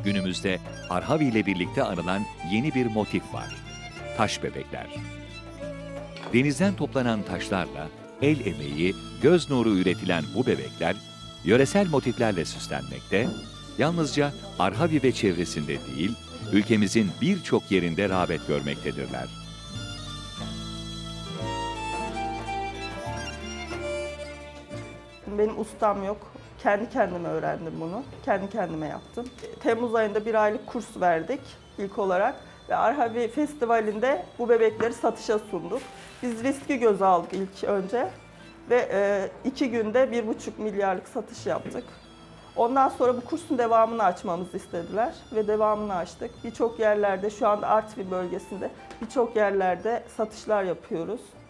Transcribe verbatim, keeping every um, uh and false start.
günümüzde Arhavi ile birlikte anılan yeni bir motif var. Taş bebekler. Denizden toplanan taşlarla el emeği, göz nuru üretilen bu bebekler yöresel motiflerle süslenmekte, yalnızca Arhavi ve çevresinde değil, ülkemizin birçok yerinde rağbet görmektedirler. Benim ustam yok. Kendi kendime öğrendim bunu. Kendi kendime yaptım. Temmuz ayında bir aylık kurs verdik ilk olarak. Ve Arhavi Festivali'nde bu bebekleri satışa sunduk. Biz riski göze aldık ilk önce. Ve e, iki günde bir buçuk milyarlık satış yaptık. Ondan sonra bu kursun devamını açmamızı istediler. Ve devamını açtık. Birçok yerlerde, şu anda Artvin bölgesinde birçok yerlerde satışlar yapıyoruz.